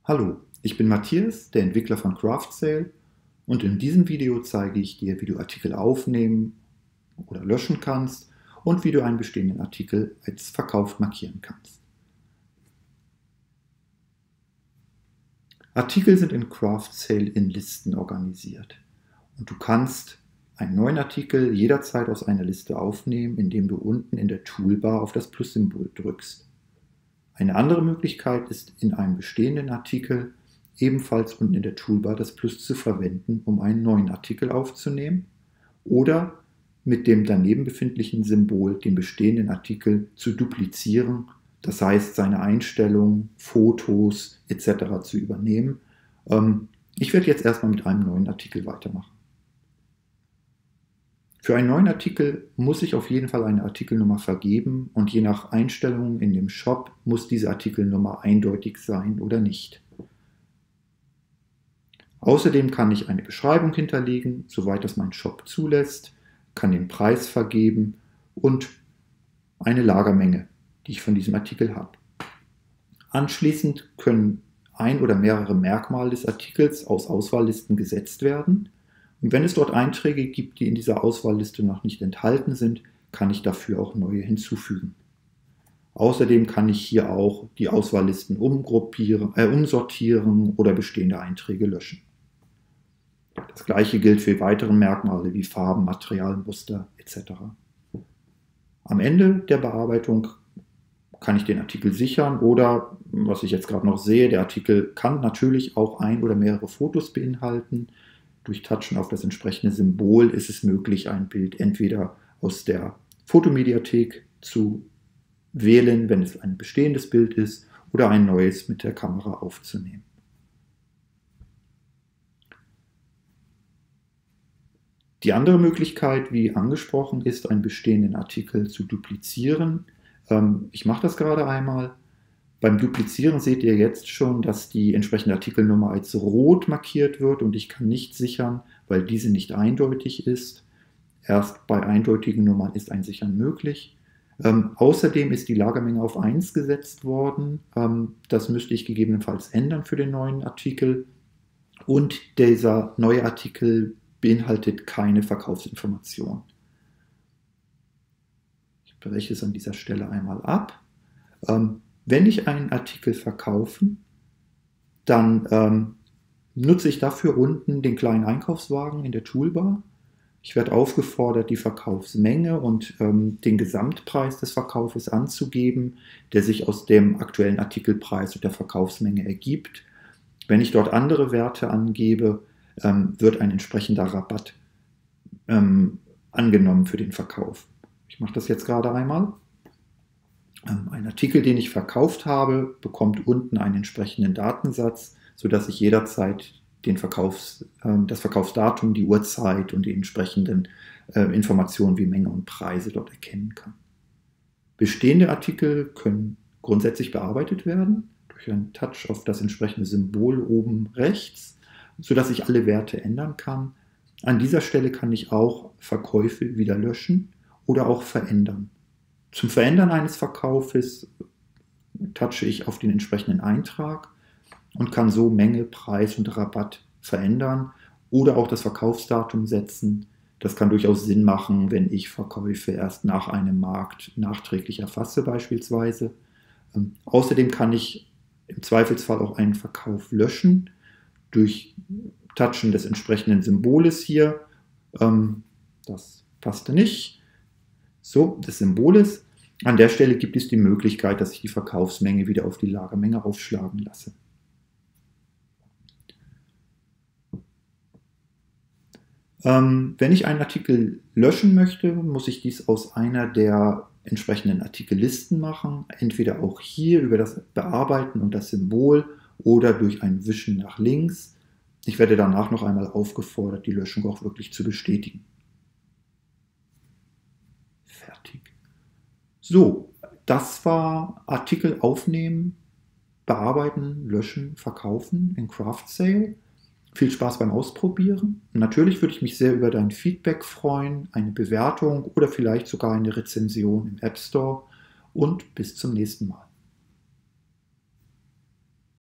Hallo, ich bin Matthias, der Entwickler von CraftSale, und in diesem Video zeige ich dir, wie du Artikel aufnehmen oder löschen kannst und wie du einen bestehenden Artikel als verkauft markieren kannst. Artikel sind in CraftSale in Listen organisiert und du kannst einen neuen Artikel jederzeit aus einer Liste aufnehmen, indem du unten in der Toolbar auf das Plus-Symbol drückst. Eine andere Möglichkeit ist, in einem bestehenden Artikel ebenfalls unten in der Toolbar das Plus zu verwenden, um einen neuen Artikel aufzunehmen, oder mit dem daneben befindlichen Symbol den bestehenden Artikel zu duplizieren, das heißt seine Einstellungen, Fotos etc. zu übernehmen. Ich werde jetzt erstmal mit einem neuen Artikel weitermachen. Für einen neuen Artikel muss ich auf jeden Fall eine Artikelnummer vergeben und je nach Einstellungen in dem Shop muss diese Artikelnummer eindeutig sein oder nicht. Außerdem kann ich eine Beschreibung hinterlegen, soweit das mein Shop zulässt, kann den Preis vergeben und eine Lagermenge, die ich von diesem Artikel habe. Anschließend können ein oder mehrere Merkmale des Artikels aus Auswahllisten gesetzt werden. Und wenn es dort Einträge gibt, die in dieser Auswahlliste noch nicht enthalten sind, kann ich dafür auch neue hinzufügen. Außerdem kann ich hier auch die Auswahllisten umsortieren oder bestehende Einträge löschen. Das gleiche gilt für weitere Merkmale wie Farben, Material, Muster etc. Am Ende der Bearbeitung kann ich den Artikel sichern oder, was ich jetzt gerade noch sehe, der Artikel kann natürlich auch ein oder mehrere Fotos beinhalten. Durch Touchen auf das entsprechende Symbol ist es möglich, ein Bild entweder aus der Fotomediathek zu wählen, wenn es ein bestehendes Bild ist, oder ein neues mit der Kamera aufzunehmen. Die andere Möglichkeit, wie angesprochen, ist, einen bestehenden Artikel zu duplizieren. Ich mache das gerade einmal. Beim Duplizieren seht ihr jetzt schon, dass die entsprechende Artikelnummer als rot markiert wird und ich kann nicht sichern, weil diese nicht eindeutig ist. Erst bei eindeutigen Nummern ist ein Sichern möglich. Außerdem ist die Lagermenge auf 1 gesetzt worden. Das müsste ich gegebenenfalls ändern für den neuen Artikel. Und dieser neue Artikel beinhaltet keine Verkaufsinformation. Ich breche es an dieser Stelle einmal ab. Wenn ich einen Artikel verkaufe, dann nutze ich dafür unten den kleinen Einkaufswagen in der Toolbar. Ich werde aufgefordert, die Verkaufsmenge und den Gesamtpreis des Verkaufes anzugeben, der sich aus dem aktuellen Artikelpreis und der Verkaufsmenge ergibt. Wenn ich dort andere Werte angebe, wird ein entsprechender Rabatt angenommen für den Verkauf. Ich mache das jetzt gerade einmal. Ein Artikel, den ich verkauft habe, bekommt unten einen entsprechenden Datensatz, sodass ich jederzeit das Verkaufsdatum, die Uhrzeit und die entsprechenden Informationen wie Menge und Preise dort erkennen kann. Bestehende Artikel können grundsätzlich bearbeitet werden durch einen Touch auf das entsprechende Symbol oben rechts, sodass ich alle Werte ändern kann. An dieser Stelle kann ich auch Verkäufe wieder löschen oder auch verändern. Zum Verändern eines Verkaufes touche ich auf den entsprechenden Eintrag und kann so Menge, Preis und Rabatt verändern oder auch das Verkaufsdatum setzen. Das kann durchaus Sinn machen, wenn ich Verkäufe erst nach einem Markt nachträglich erfasse beispielsweise. Außerdem kann ich im Zweifelsfall auch einen Verkauf löschen durch Touchen des entsprechenden Symboles hier. Das passte nicht. So, des Symboles. An der Stelle gibt es die Möglichkeit, dass ich die Verkaufsmenge wieder auf die Lagermenge aufschlagen lasse. Wenn ich einen Artikel löschen möchte, muss ich dies aus einer der entsprechenden Artikellisten machen. Entweder auch hier über das Bearbeiten und das Symbol oder durch ein Wischen nach links. Ich werde danach noch einmal aufgefordert, die Löschung auch wirklich zu bestätigen. Fertig. So, das war Artikel aufnehmen, bearbeiten, löschen, verkaufen in CraftSale. Viel Spaß beim Ausprobieren. Natürlich würde ich mich sehr über dein Feedback freuen, eine Bewertung oder vielleicht sogar eine Rezension im App Store und bis zum nächsten Mal.